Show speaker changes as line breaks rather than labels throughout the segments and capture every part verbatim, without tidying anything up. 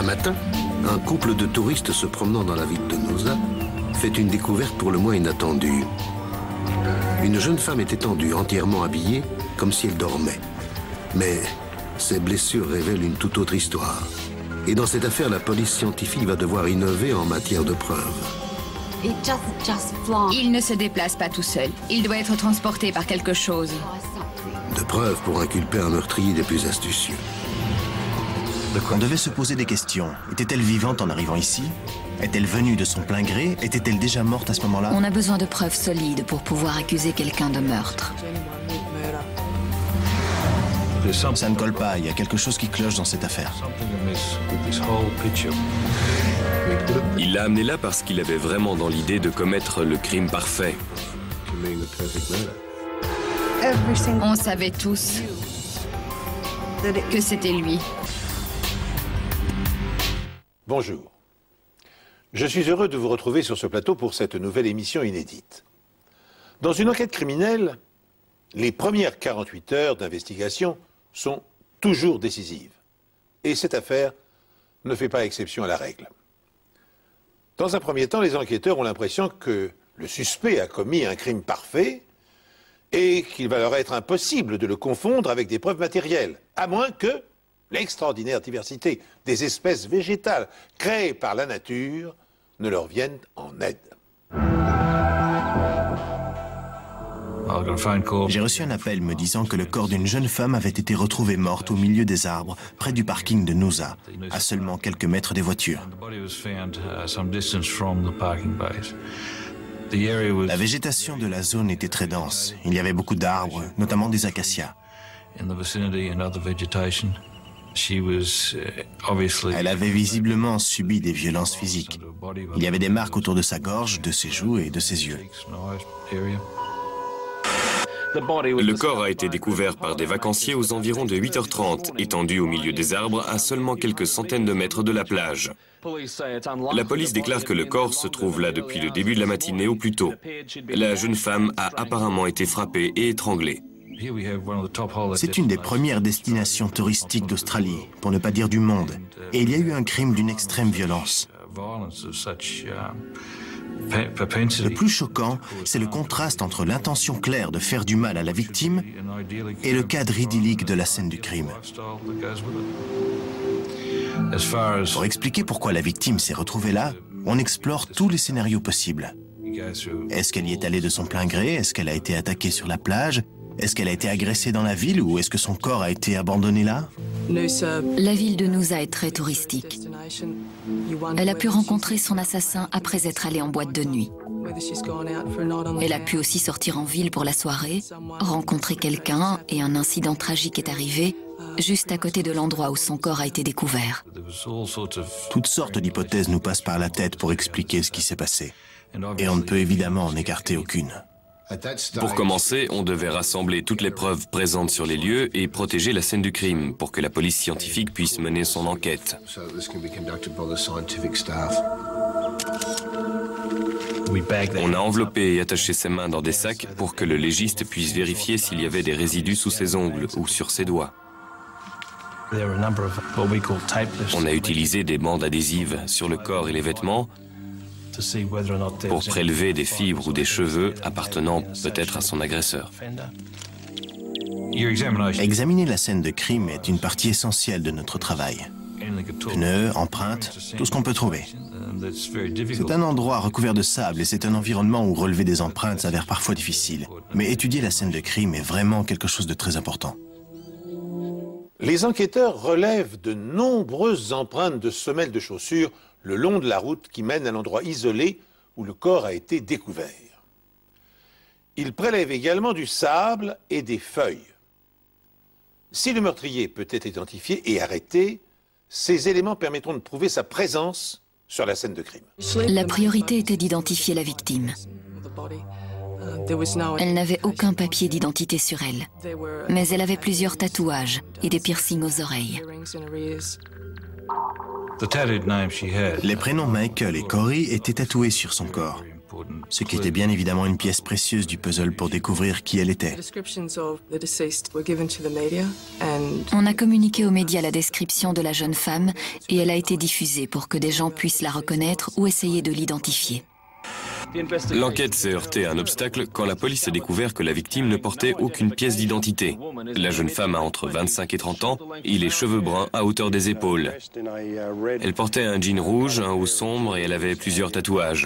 matin, un couple de touristes se promenant dans la ville de Nosa fait une découverte pour le moins inattendue. Une jeune femme est étendue, entièrement habillée, comme si elle dormait. Mais ses blessures révèlent une toute autre histoire. Et dans cette affaire, la police scientifique va devoir innover en matière de preuves.
Il ne se déplace pas tout seul. Il doit être transporté par quelque chose.
De preuves pour inculper un meurtrier des plus astucieux.
On devait se poser des questions. Était-elle vivante en arrivant ici? Est-elle venue de son plein gré? Était-elle déjà morte à ce moment-là?
On a besoin de preuves solides pour pouvoir accuser quelqu'un de meurtre.
Ça ne colle pas, il y a quelque chose qui cloche dans cette affaire.
Il l'a amené là parce qu'il avait vraiment dans l'idée de commettre le crime parfait.
On savait tous que c'était lui.
Bonjour. Je suis heureux de vous retrouver sur ce plateau pour cette nouvelle émission inédite. Dans une enquête criminelle, les premières quarante-huit heures d'investigation sont toujours décisives. Et cette affaire ne fait pas exception à la règle. Dans un premier temps, les enquêteurs ont l'impression que le suspect a commis un crime parfait et qu'il va leur être impossible de le confondre avec des preuves matérielles, à moins que l'extraordinaire diversité des espèces végétales créées par la nature ne leur vienne en aide.
J'ai reçu un appel me disant que le corps d'une jeune femme avait été retrouvé morte au milieu des arbres, près du parking de Nosa, à seulement quelques mètres des voitures. La végétation de la zone était très dense. Il y avait beaucoup d'arbres, notamment des acacias. Elle avait visiblement subi des violences physiques. Il y avait des marques autour de sa gorge, de ses joues et de ses yeux.
Le corps a été découvert par des vacanciers aux environs de huit heures trente, étendu au milieu des arbres à seulement quelques centaines de mètres de la plage. La police déclare que le corps se trouve là depuis le début de la matinée au plus tôt. La jeune femme a apparemment été frappée et étranglée.
C'est une des premières destinations touristiques d'Australie, pour ne pas dire du monde. Et il y a eu un crime d'une extrême violence. Le plus choquant, c'est le contraste entre l'intention claire de faire du mal à la victime et le cadre idyllique de la scène du crime. Pour expliquer pourquoi la victime s'est retrouvée là, on explore tous les scénarios possibles. Est-ce qu'elle y est allée de son plein gré? Est-ce qu'elle a été attaquée sur la plage? Est-ce qu'elle a été agressée dans la ville ou est-ce que son corps a été abandonné là?
La ville de Noosa est très touristique. Elle a pu rencontrer son assassin après être allée en boîte de nuit. Elle a pu aussi sortir en ville pour la soirée, rencontrer quelqu'un et un incident tragique est arrivé juste à côté de l'endroit où son corps a été découvert.
Toutes sortes d'hypothèses nous passent par la tête pour expliquer ce qui s'est passé. Et on ne peut évidemment en écarter aucune.
Pour commencer, on devait rassembler toutes les preuves présentes sur les lieux et protéger la scène du crime pour que la police scientifique puisse mener son enquête. On a enveloppé et attaché ses mains dans des sacs pour que le légiste puisse vérifier s'il y avait des résidus sous ses ongles ou sur ses doigts. On a utilisé des bandes adhésives sur le corps et les vêtements pour prélever des fibres ou des cheveux appartenant peut-être à son agresseur.
Examiner la scène de crime est une partie essentielle de notre travail. Pneus, empreintes, tout ce qu'on peut trouver. C'est un endroit recouvert de sable et c'est un environnement où relever des empreintes s'avère parfois difficile. Mais étudier la scène de crime est vraiment quelque chose de très important.
Les enquêteurs relèvent de nombreuses empreintes de semelles de chaussures le long de la route qui mène à l'endroit isolé où le corps a été découvert. Ils prélèvent également du sable et des feuilles. Si le meurtrier peut être identifié et arrêté, ces éléments permettront de prouver sa présence sur la scène de crime.
La priorité était d'identifier la victime. Elle n'avait aucun papier d'identité sur elle, mais elle avait plusieurs tatouages et des piercings aux oreilles.
Les prénoms Michael et Corey étaient tatoués sur son corps. ce qui était bien évidemment une pièce précieuse du puzzle pour découvrir qui elle était.
On a communiqué aux médias la description de la jeune femme et elle a été diffusée pour que des gens puissent la reconnaître ou essayer de l'identifier.
L'enquête s'est heurtée à un obstacle quand la police a découvert que la victime ne portait aucune pièce d'identité. La jeune femme a entre vingt-cinq et trente ans et les cheveux bruns à hauteur des épaules. Elle portait un jean rouge, un haut sombre et elle avait plusieurs tatouages.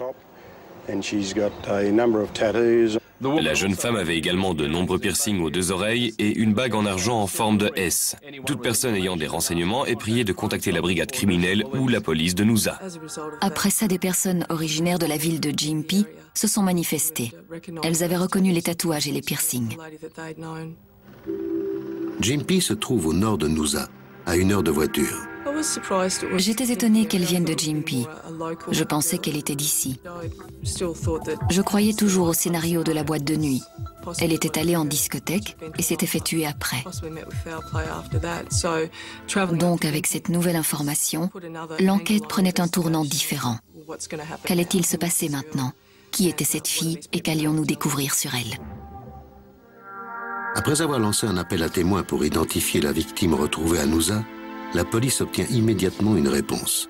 La jeune femme avait également de nombreux piercings aux deux oreilles et une bague en argent en forme de S. Toute personne ayant des renseignements est priée de contacter la brigade criminelle ou la police de Noosa.
Après ça, des personnes originaires de la ville de Gympie se sont manifestées. Elles avaient reconnu les tatouages et les piercings.
Gympie se trouve au nord de Noosa, à une heure de voiture.
J'étais étonnée qu'elle vienne de Gympie. Je pensais qu'elle était d'ici. Je croyais toujours au scénario de la boîte de nuit. Elle était allée en discothèque et s'était fait tuer après. Donc, avec cette nouvelle information, l'enquête prenait un tournant différent. Qu'allait-il se passer maintenant? Qui était cette fille et qu'allions-nous découvrir sur elle?
Après avoir lancé un appel à témoins pour identifier la victime retrouvée à Noosa, la police obtient immédiatement une réponse.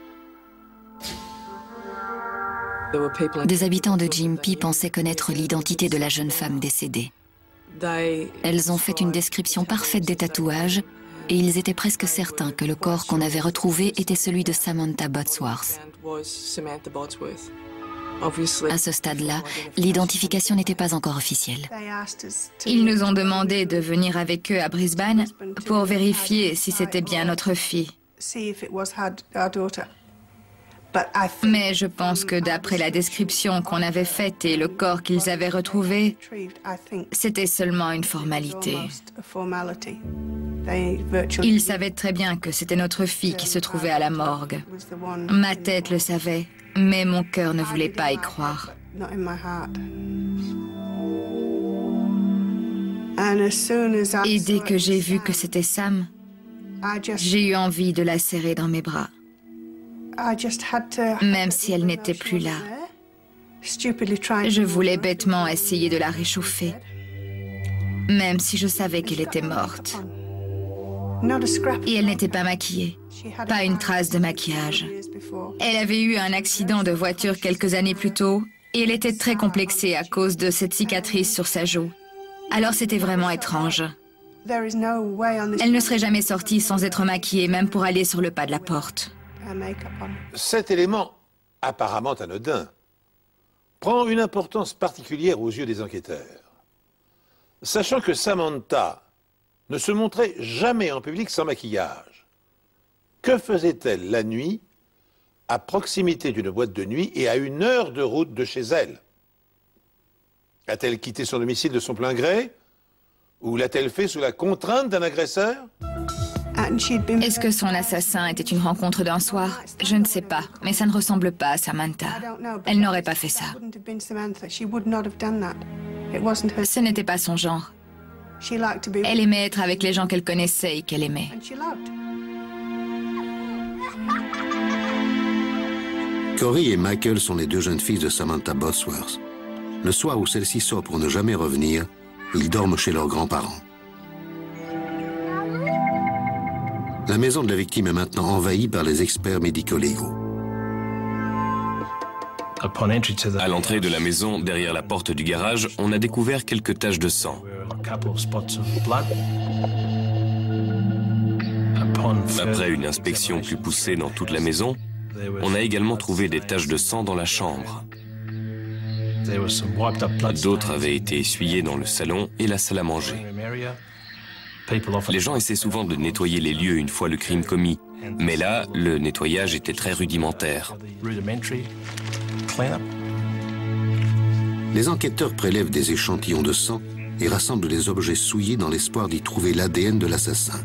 Des habitants de Gympie pensaient connaître l'identité de la jeune femme décédée. Elles ont fait une description parfaite des tatouages et ils étaient presque certains que le corps qu'on avait retrouvé était celui de Samantha Bodsworth. À ce stade-là, l'identification n'était pas encore officielle.
Ils nous ont demandé de venir avec eux à Brisbane pour vérifier si c'était bien notre fille. Mais je pense que d'après la description qu'on avait faite et le corps qu'ils avaient retrouvé, c'était seulement une formalité. Ils savaient très bien que c'était notre fille qui se trouvait à la morgue. Ma tête le savait, mais mon cœur ne voulait pas y croire. Et dès que j'ai vu que c'était Sam, j'ai eu envie de la serrer dans mes bras. Même si elle n'était plus là. Je voulais bêtement essayer de la réchauffer, même si je savais qu'elle était morte. Et elle n'était pas maquillée, pas une trace de maquillage. Elle avait eu un accident de voiture quelques années plus tôt et elle était très complexée à cause de cette cicatrice sur sa joue. Alors c'était vraiment étrange. Elle ne serait jamais sortie sans être maquillée, même pour aller sur le pas de la porte.
Cet élément, apparemment anodin, prend une importance particulière aux yeux des enquêteurs. Sachant que Samantha ne se montrait jamais en public sans maquillage, que faisait-elle la nuit, à proximité d'une boîte de nuit et à une heure de route de chez elle? A-t-elle quitté son domicile de son plein gré? Ou l'a-t-elle fait sous la contrainte d'un agresseur?
Est-ce que son assassin était une rencontre d'un soir? Je ne sais pas, mais ça ne ressemble pas à Samantha. Elle n'aurait pas fait ça. Ce n'était pas son genre. Elle aimait être avec les gens qu'elle connaissait et qu'elle aimait.
Corey et Michael sont les deux jeunes filles de Samantha Bodsworth. Le soir où celle-ci sort pour ne jamais revenir, ils dorment chez leurs grands-parents. La maison de la victime est maintenant envahie par les experts médico-légaux.
À l'entrée de la maison, derrière la porte du garage, on a découvert quelques taches de sang. Après une inspection plus poussée dans toute la maison, on a également trouvé des taches de sang dans la chambre. D'autres avaient été essuyées dans le salon et la salle à manger. Les gens essaient souvent de nettoyer les lieux une fois le crime commis, mais là, le nettoyage était très rudimentaire.
Les enquêteurs prélèvent des échantillons de sang et rassemblent les objets souillés dans l'espoir d'y trouver l'A D N de l'assassin.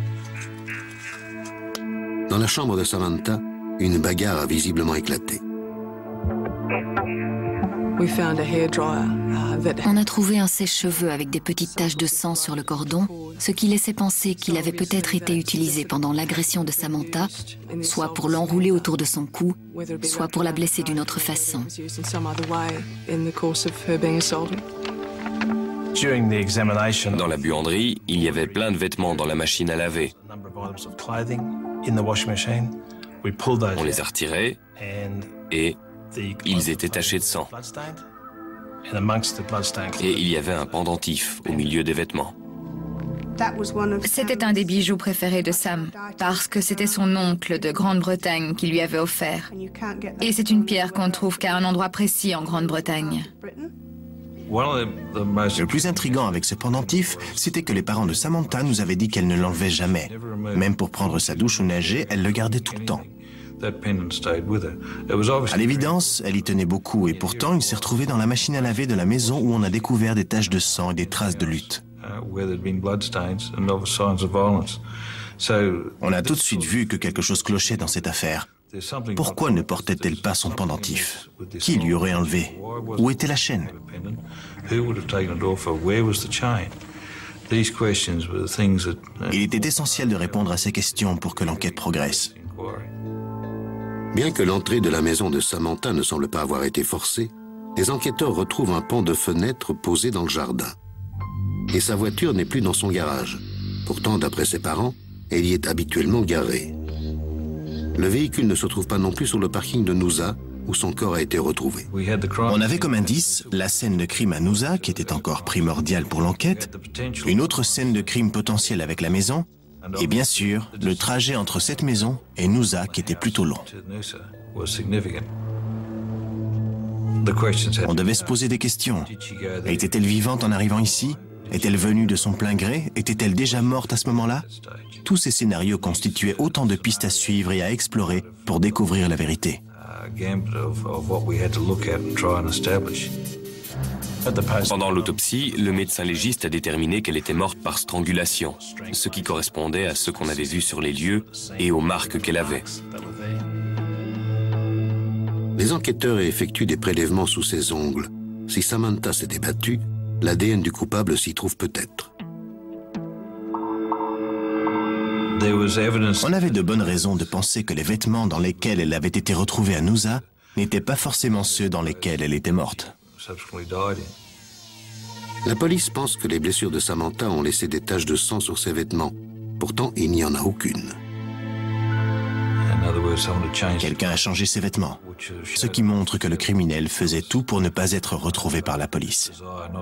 Dans la chambre de Samantha, une bagarre a visiblement éclaté.
On a trouvé un sèche-cheveux avec des petites taches de sang sur le cordon, ce qui laissait penser qu'il avait peut-être été utilisé pendant l'agression de Samantha, soit pour l'enrouler autour de son cou, soit pour la blesser d'une autre façon.
Dans la buanderie, il y avait plein de vêtements dans la machine à laver. On les a retirés et ils étaient tachés de sang. Et il y avait un pendentif au milieu des vêtements.
C'était un des bijoux préférés de Sam, parce que c'était son oncle de Grande-Bretagne qui lui avait offert. Et c'est une pierre qu'on ne trouve qu'à un endroit précis en Grande-Bretagne.
Le plus intriguant avec ce pendentif, c'était que les parents de Samantha nous avaient dit qu'elle ne l'enlevait jamais. Même pour prendre sa douche ou nager, elle le gardait tout le temps. À l'évidence, elle y tenait beaucoup et pourtant il s'est retrouvé dans la machine à laver de la maison où on a découvert des taches de sang et des traces de lutte. On a tout de suite vu que quelque chose clochait dans cette affaire. Pourquoi ne portait-elle pas son pendentif? Qui lui aurait enlevé? Où était la chaîne? Il était essentiel de répondre à ces questions pour que l'enquête progresse.
Bien que l'entrée de la maison de Samantha ne semble pas avoir été forcée, les enquêteurs retrouvent un pan de fenêtre posé dans le jardin. Et sa voiture n'est plus dans son garage. Pourtant, d'après ses parents, elle y est habituellement garée. Le véhicule ne se trouve pas non plus sur le parking de Noosa, où son corps a été retrouvé.
On avait comme indice la scène de crime à Noosa, qui était encore primordiale pour l'enquête, une autre scène de crime potentielle avec la maison, et bien sûr, le trajet entre cette maison et Noosa qui était plutôt long. On devait se poser des questions. Était-elle vivante en arrivant ici? Est-elle venue de son plein gré? Était-elle déjà morte à ce moment-là? Tous ces scénarios constituaient autant de pistes à suivre et à explorer pour découvrir la vérité.
Pendant l'autopsie, le médecin légiste a déterminé qu'elle était morte par strangulation, ce qui correspondait à ce qu'on avait vu sur les lieux et aux marques qu'elle avait.
Les enquêteurs effectuent des prélèvements sous ses ongles. Si Samantha s'était battue, l'A D N du coupable s'y trouve peut-être.
On avait de bonnes raisons de penser que les vêtements dans lesquels elle avait été retrouvée à Noosa n'étaient pas forcément ceux dans lesquels elle était morte.
La police pense que les blessures de Samantha ont laissé des taches de sang sur ses vêtements. Pourtant, il n'y en a aucune.
Quelqu'un a changé ses vêtements, ce qui montre que le criminel faisait tout pour ne pas être retrouvé par la police.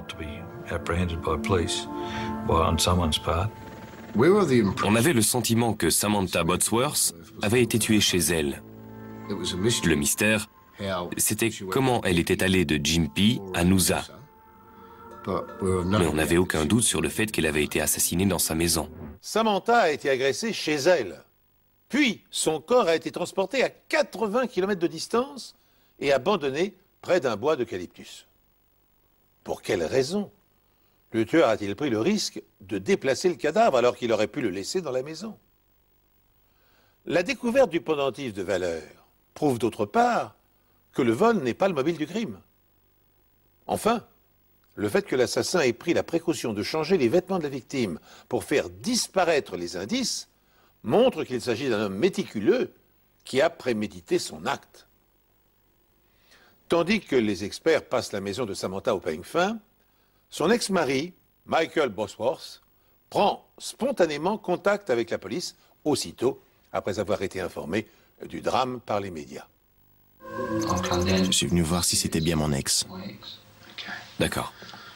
On avait le sentiment que Samantha Botsworth avait été tuée chez elle. Le mystère, c'était comment elle était allée de Gympie à Noosa. Mais on n'avait aucun doute sur le fait qu'elle avait été assassinée dans sa maison.
Samantha a été agressée chez elle. Puis, son corps a été transporté à quatre-vingts kilomètres de distance et abandonné près d'un bois d'eucalyptus. Pour quelle raison le tueur a-t-il pris le risque de déplacer le cadavre alors qu'il aurait pu le laisser dans la maison? La découverte du pendentif de valeur prouve d'autre part que le vol n'est pas le mobile du crime. Enfin, le fait que l'assassin ait pris la précaution de changer les vêtements de la victime pour faire disparaître les indices montre qu'il s'agit d'un homme méticuleux qui a prémédité son acte. Tandis que les experts passent la maison de Samantha au peigne fin, son ex-mari, Michael Botsworth, prend spontanément contact avec la police aussitôt après avoir été informé du drame par les médias.
Je suis venu voir si c'était bien mon ex.
D'accord.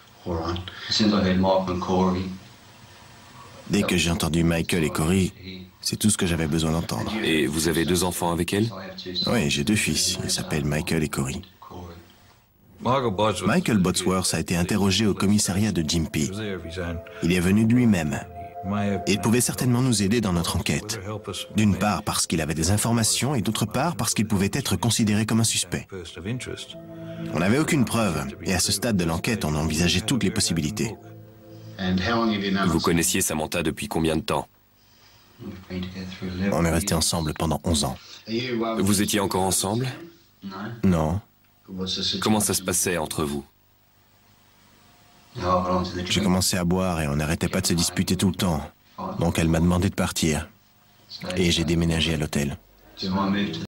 Dès que j'ai entendu Michael et Corey, c'est tout ce que j'avais besoin d'entendre.
Et vous avez deux enfants avec elle?
Oui, j'ai deux fils. Ils s'appellent Michael et Corey. Michael Botsworth a été interrogé au commissariat de Gympie. Il est venu de lui-même. Et il pouvait certainement nous aider dans notre enquête. D'une part parce qu'il avait des informations et d'autre part parce qu'il pouvait être considéré comme un suspect. On n'avait aucune preuve et à ce stade de l'enquête, on envisageait toutes les possibilités.
Vous connaissiez Samantha depuis combien de temps?
On est restés ensemble pendant onze ans.
Vous étiez encore ensemble?
Non.
Comment ça se passait entre vous?
J'ai commencé à boire et on n'arrêtait pas de se disputer tout le temps. Donc elle m'a demandé de partir. Et j'ai déménagé à l'hôtel.